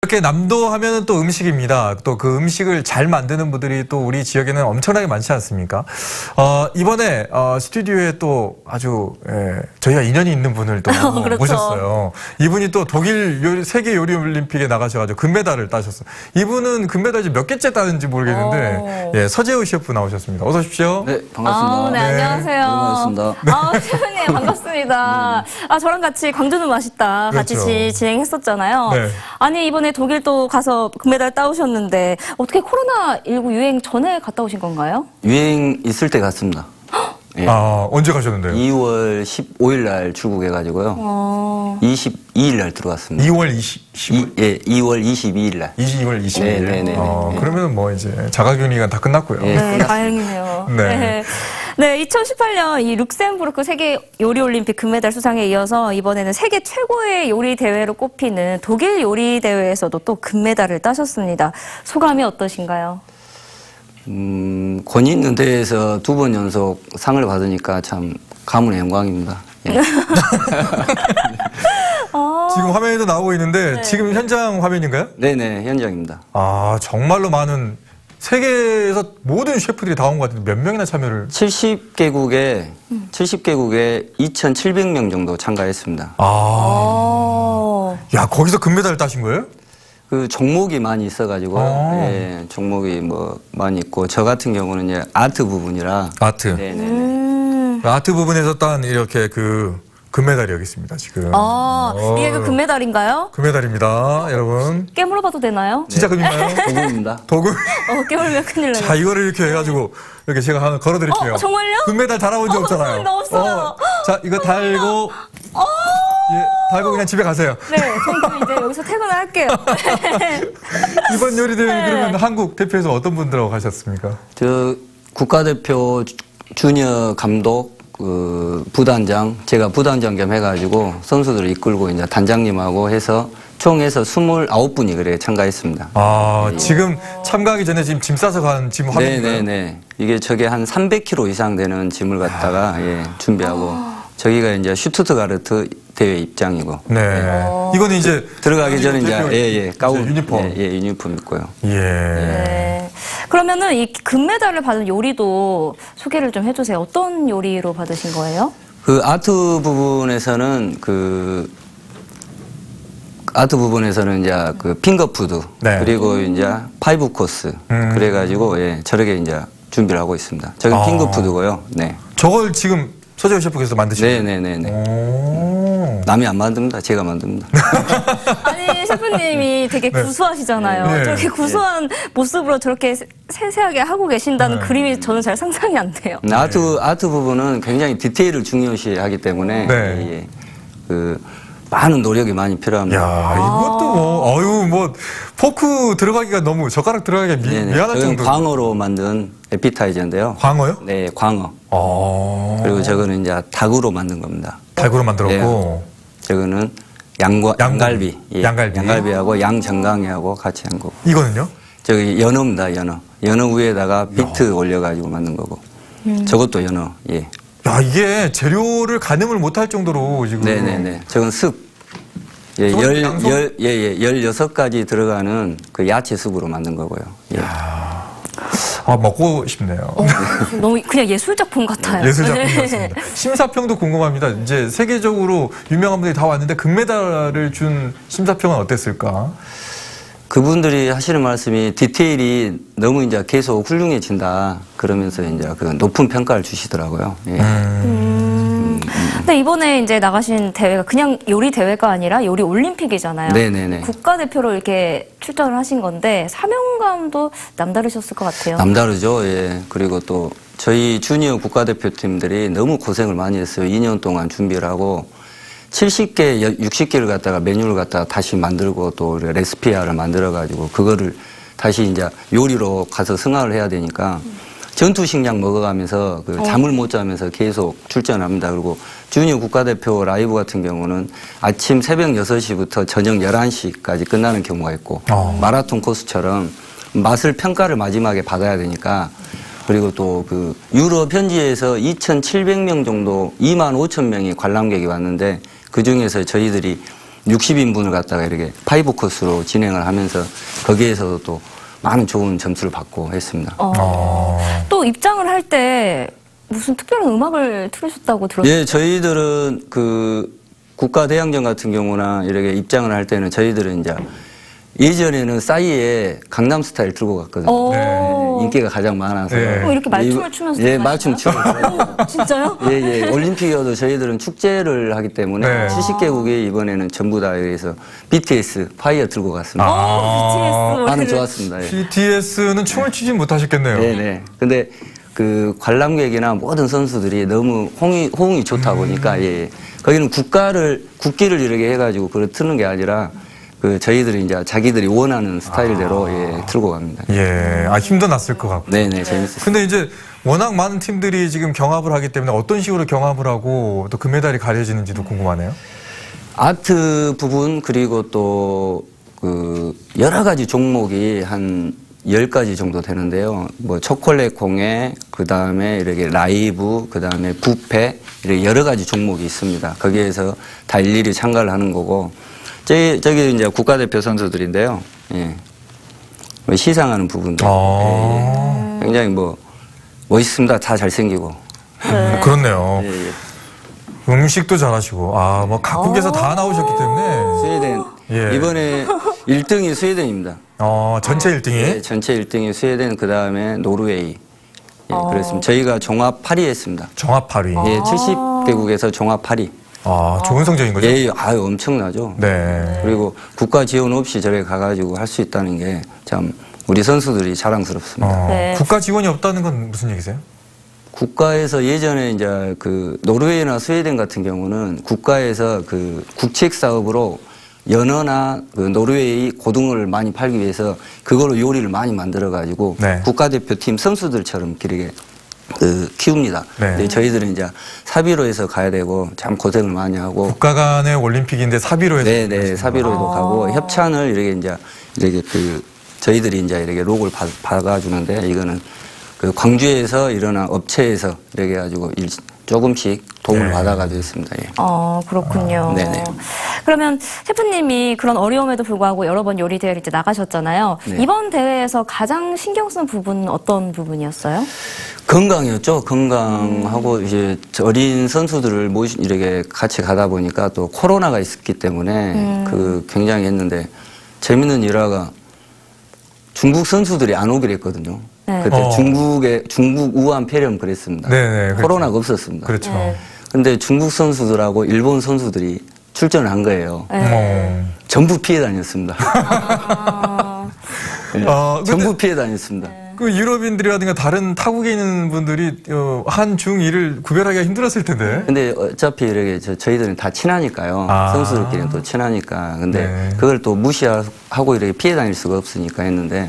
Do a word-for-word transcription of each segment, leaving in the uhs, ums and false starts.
이렇게 남도 하면은 또 음식입니다. 또 그 음식을 잘 만드는 분들이 또 우리 지역에는 엄청나게 많지 않습니까? 어, 이번에 어, 스튜디오에 또 아주 예, 저희가 인연이 있는 분을 또 그렇죠. 모셨어요. 이분이 또 독일 요리, 세계 요리 올림픽에 나가셔가지고 금메달을 따셨어요. 이분은 금메달 지금 몇 개째 따는지 모르겠는데 예, 서재우 셰프 나오셨습니다. 어서 오십시오. 네, 반갑습니다. 아, 네, 네. 안녕하세요. 반갑습니다. 네. 아, 셰프님 반갑습니다. 아, 저랑 같이 광주는 맛있다 같이 그렇죠. 지, 진행했었잖아요. 네. 아니, 이번에 독일 또 가서 금메달 따오셨는데 어떻게 코로나십구 유행 전에 갔다 오신 건가요? 유행 있을 때 갔습니다. 예. 아, 언제 가셨는데요? 이월 십오일 날 출국해가지고요. 어... 이십이일 날 들어왔습니다. 이월 이십일. 이, 예, 이월 이십이일 날. 이월 이십일. 네, 네, 네, 어, 네. 그러면 뭐 이제 자가격리가 다 끝났고요. 네. 네, 다행이네요. 네. 네. 네, 이천십팔 년 이 룩셈부르크 세계 요리 올림픽 금메달 수상에 이어서 이번에는 세계 최고의 요리 대회로 꼽히는 독일 요리 대회에서도 또 금메달을 따셨습니다. 소감이 어떠신가요? 음, 권위 있는 대회에서 두 번 연속 상을 받으니까 참 가문의 영광입니다. 예. 어... 지금 화면에도 나오고 있는데 네. 지금 현장 화면인가요? 네네, 현장입니다. 아, 정말로 많은 세계에서 모든 셰프들이 다 온 것 같은데 몇 명이나 참여를? 칠십 개국에, 음. 칠십 개국에 이천칠백 명 정도 참가했습니다. 아, 어... 야, 거기서 금메달을 따신 거예요? 그 종목이 많이 있어가지고, 아. 예, 종목이 뭐 많이 있고, 저 같은 경우는 이제 아트 부분이라. 아트. 네네네. 음... 아트 부분에서 딴 이렇게 그 금메달이 여기 있습니다, 지금. 아, 어. 이게 그 금메달인가요? 금메달입니다, 여러분. 깨물어봐도 되나요? 진짜 금인가요? 도구입니다. 도금. 어, 깨물면 큰일 나요. 자, 이거를 이렇게 해가지고 이렇게 제가 하나 걸어드릴게요. 어, 정말요? 금메달 달아본 적 어, 없잖아요. 없습니다, 없어요. 어, 자, 이거 달고, 어... 예, 달고 그냥 집에 가세요. 네, 저는 이제 여기서 퇴근을 할게요. 이번 요리대회 네. 그러면 한국 대표에서 어떤 분들하고 가셨습니까? 저 국가대표 주니어 감독, 그 부단장, 제가 부단장 겸 해가지고 선수들을 이끌고 이제 단장님하고 해서 총 해서 스물아홉 분이 그래 참가했습니다. 아, 네. 지금 참가하기 전에 지금 짐 싸서 간 짐 화면인가요? 네네네. 이게 저게 한 삼백 킬로그램 이상 되는 짐을 갖다가 아. 예, 준비하고 저기가 이제 슈투트가르트 대회 입장이고. 네. 어. 이거는 이제 들어가기 전에 이제 대표 예예 가운 이제 유니폼. 예, 예 유니폼 입고요. 예. 네. 그러면은 이 금메달을 받은 요리도 소개를 좀 해주세요. 어떤 요리로 받으신 거예요? 그 아트 부분에서는 그 아트 부분에서는 이제 그 핑거푸드 네. 그리고 이제 파이브 코스 음. 그래가지고 예 저렇게 이제 준비를 하고 있습니다. 저건 아. 핑거푸드고요. 네. 저걸 지금 서재호 셰프께서 만드신 거예요? 네네네네. 오. 남이 안 만듭니다. 제가 만듭니다. 아니, 셰프님이 되게 네. 구수하시잖아요. 네. 저렇게 구수한 모습으로 저렇게 세- 세세하게 하고 계신다는 네. 그림이 저는 잘 상상이 안 돼요. 아트 아트 부분은 굉장히 디테일을 중요시하기 때문에 네. 예, 예. 그 많은 노력이 많이 필요합니다. 야, 이것도 뭐, 어유 뭐, 포크 들어가기가 너무, 젓가락 들어가기가 미, 네네. 미안할 저건 정도. 광어로 만든 에피타이저인데요. 광어요? 네, 광어. 아. 그리고 저거는 이제 닭으로 만든 겁니다. 달구로 만들었고. 네. 저거는 양과, 양- 양갈비. 예. 양갈비. 양갈비하고 양정강이하고 같이 한 거고. 이거는요? 저기 연어입니다, 연어. 연어 위에다가 비트 올려가지고 만든 거고. 저것도 연어, 예. 야, 이게 재료를 가늠을 못할 정도로 지금. 네네네. 저건 습. 예, 저건 열, 양손? 열, 예, 예, 열여섯 가지 들어가는 그 야채 습으로 만든 거고요. 예. 아, 먹고 싶네요. 어, 너무 그냥 예술 작품 같아요. 예술 작품 네. 같습니다. 심사평도 궁금합니다. 이제 세계적으로 유명한 분들이 다 왔는데 금메달을 준 심사평은 어땠을까? 그분들이 하시는 말씀이 디테일이 너무 이제 계속 훌륭해진다. 그러면서 이제 그 높은 평가를 주시더라고요. 예. 음. 근데 이번에 이제 나가신 대회가 그냥 요리 대회가 아니라 요리 올림픽이잖아요. 네네네. 국가대표로 이렇게 출전을 하신 건데 사명감도 남다르셨을 것 같아요. 남다르죠. 예. 그리고 또 저희 주니어 국가대표팀들이 너무 고생을 많이 했어요. 이 년 동안 준비를 하고 칠십 개, 육십 개를 갖다가 메뉴를 갖다가 다시 만들고 또 레시피화를 만들어가지고 그거를 다시 이제 요리로 가서 승화를 해야 되니까 전투 식량 먹어가면서 그 잠을 못 자면서 계속 출전합니다. 그리고 주니어 국가대표 라이브 같은 경우는 아침 새벽 여섯 시부터 저녁 열한 시까지 끝나는 경우가 있고 어. 마라톤 코스처럼 맛을 평가를 마지막에 받아야 되니까 그리고 또 그 유럽 현지에서 이천칠백 명 정도 이만 오천 명이 관람객이 왔는데 그 중에서 저희들이 육십 인분을 갖다가 이렇게 파이브 코스로 진행을 하면서 거기에서도 또 많은 좋은 점수를 받고 했습니다. 어. 어. 또 입장을 할 때 무슨 특별한 음악을 틀으셨다고 들었어요? 예, 저희들은 그 국가 대항전 같은 경우나 이렇게 입장을 할 때는 저희들은 이제 예전에는 싸이에 강남 스타일 들고 갔거든요. 오. 네, 인기가 가장 많아서. 네. 어, 이렇게 말춤을 추면서 예, 들어가시나요? 말춤 추고. 오, 진짜요? 예, 예. 올림픽이어도 저희들은 축제를 하기 때문에 네. 칠십 개국이 이번에는 전부 다 여기서 비티에스, 파이어 들고 갔습니다. 오, 비티에스. 반응 좋았습니다. 예. 비티에스는 춤을 추지 못하셨겠네요. 네, 네. 근데 그 관람객이나 모든 선수들이 너무 호응이, 호응이 좋다 보니까 예. 거기는 국가를 국기를 이렇게 해가지고 그걸 트는 게 아니라 그 저희들이 이제 자기들이 원하는 스타일대로 아. 예, 틀고 갑니다. 예, 아 힘도 났을 것 같고. 네네 재밌었어요. 근데 이제 워낙 많은 팀들이 지금 경합을 하기 때문에 어떤 식으로 경합을 하고 또 금메달이 가려지는지도 궁금하네요. 아트 부분 그리고 또 그 여러 가지 종목이 한 열 가지 정도 되는데요. 뭐 초콜릿 공예, 그 다음에 이렇게 라이브, 그 다음에 뷔페 이렇게 여러 가지 종목이 있습니다. 거기에서 다 일일이 참가를 하는 거고. 저기, 저기 이제 국가대표 선수들인데요. 예. 뭐 시상하는 부분도 아. 예. 굉장히 뭐 멋있습니다. 다 잘생기고. 네. 그렇네요. 예, 예. 음식도 잘하시고, 아, 뭐 각국에서 다 나오셨기 때문에. 스웨덴 예. 이번에 일 등이 스웨덴입니다. 어, 전체 일 등이. 예, 전체 일 등이 스웨덴, 그 다음에 노르웨이. 예, 어. 그랬습니다. 저희가 종합 팔 위 했습니다. 종합 팔 위. 예, 칠십 개국에서 종합 팔 위. 아, 좋은 성적인 거죠? 예, 아유, 엄청나죠. 네. 그리고 국가 지원 없이 저래 가가지고 할 수 있다는 게 참 우리 선수들이 자랑스럽습니다. 어, 네. 국가 지원이 없다는 건 무슨 얘기세요? 국가에서 예전에 이제 그 노르웨이나 스웨덴 같은 경우는 국가에서 그 국책 사업으로 연어나 그 노르웨이 고등어를 많이 팔기 위해서 그걸로 요리를 많이 만들어 가지고 네. 국가대표팀 선수들처럼 길게 그 키웁니다. 네. 근데 저희들은 이제 사비로 해서 가야 되고 참 고생을 많이 하고 국가 간의 올림픽인데 사비로 해서. 네, 네, 사비로도 아. 가고 협찬을 이렇게 이제 이렇게 그 저희들이 이제 이렇게 로고를 받, 받아주는데 이거는 그 광주에서 일어난 업체에서 이렇게 해가지고 일, 조금씩 도움을 네. 받아가지고 있습니다. 예. 어, 그렇군요. 네네. 그러면 셰프님이 그런 어려움에도 불구하고 여러 번 요리 대회를 이제 나가셨잖아요. 네. 이번 대회에서 가장 신경 쓴 부분은 어떤 부분이었어요? 건강이었죠. 건강하고 이제 어린 선수들을 모시 이렇게 같이 가다 보니까 또 코로나가 있었기 때문에 음. 그 굉장히 했는데 재밌는 일화가 중국 선수들이 안 오기로 했거든요. 네. 그때 어. 중국의 중국 우한 폐렴 그랬습니다. 네네. 그렇죠. 코로나가 없었습니다. 그렇죠. 네. 근데 중국 선수들하고 일본 선수들이 출전을 한 거예요. 네. 어. 전부 피해 다녔습니다. 아, 네. 어, 근데- 전부 피해 다녔습니다. 그 유럽인들이라든가 다른 타국에 있는 분들이 어, 한, 중, 이를 구별하기가 힘들었을 텐데. 근데 어차피 이렇게 저, 저희들은 다 친하니까요. 아. 선수들끼리는 또 친하니까. 근데 네. 그걸 또 무시하고 이렇게 피해 다닐 수가 없으니까 했는데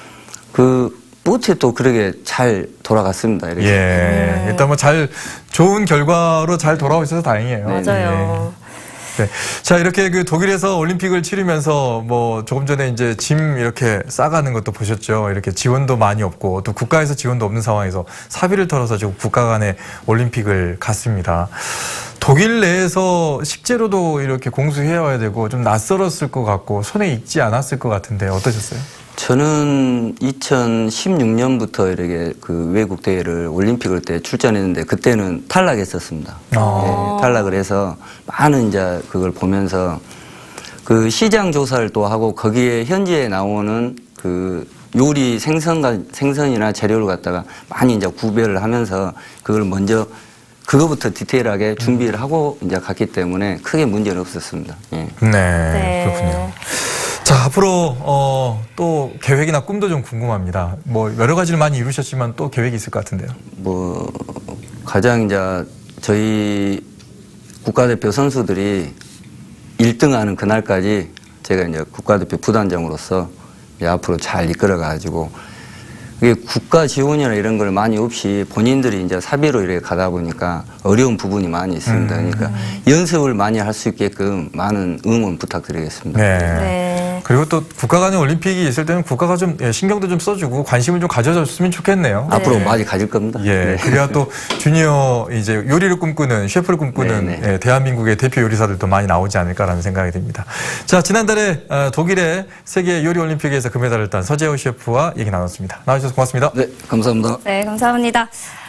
그 보트에 또 그렇게 잘 돌아갔습니다. 이렇게. 예. 일단 뭐 잘, 좋은 결과로 잘 돌아오셔서 다행이에요. 맞아요. 네. 자, 이렇게 그 독일에서 올림픽을 치르면서 뭐 조금 전에 이제 짐 이렇게 싸가는 것도 보셨죠. 이렇게 지원도 많이 없고 또 국가에서 지원도 없는 상황에서 사비를 털어서 지금 국가 간의 올림픽을 갔습니다. 독일 내에서 식재료도 이렇게 공수해 와야 되고 좀 낯설었을 것 같고 손에 익지 않았을 것 같은데 어떠셨어요? 저는 이천십육 년부터 이렇게 그 외국 대회를 올림픽을 때 출전했는데 그때는 탈락했었습니다. 아. 예, 탈락을 해서 많은 이제 그걸 보면서 그 시장 조사를 또 하고 거기에 현지에 나오는 그 요리 생선 생선이나 재료를 갖다가 많이 이제 구별을 하면서 그걸 먼저 그거부터 디테일하게 준비를 하고 이제 갔기 때문에 크게 문제는 없었습니다. 예. 네, 네. 그렇군요. 자, 앞으로 어, 또 계획이나 꿈도 좀 궁금합니다. 뭐 여러 가지를 많이 이루셨지만 또 계획이 있을 것 같은데요. 뭐 가장 이제 저희 국가대표 선수들이 일 등하는 그날까지 제가 이제 국가대표 부단장으로서 이제 앞으로 잘 이끌어가지고 이게 국가 지원이나 이런 걸 많이 없이 본인들이 이제 사비로 이렇게 가다 보니까 어려운 부분이 많이 있습니다. 음. 그러니까 연습을 많이 할 수 있게끔 많은 응원 부탁드리겠습니다. 네. 네. 그리고 또 국가 간의 올림픽이 있을 때는 국가가 좀 예, 신경도 좀 써주고 관심을 좀 가져줬으면 좋겠네요. 네. 앞으로 많이 가질 겁니다. 예. 네. 그래야 또 주니어 이제 요리를 꿈꾸는 셰프를 꿈꾸는 네, 네. 예, 대한민국의 대표 요리사들도 많이 나오지 않을까라는 생각이 듭니다. 자, 지난달에 어, 독일의 세계 요리 올림픽에서 금메달을 딴 서재호 셰프와 얘기 나눴습니다. 나와주셔서 고맙습니다. 네, 감사합니다. 네, 감사합니다.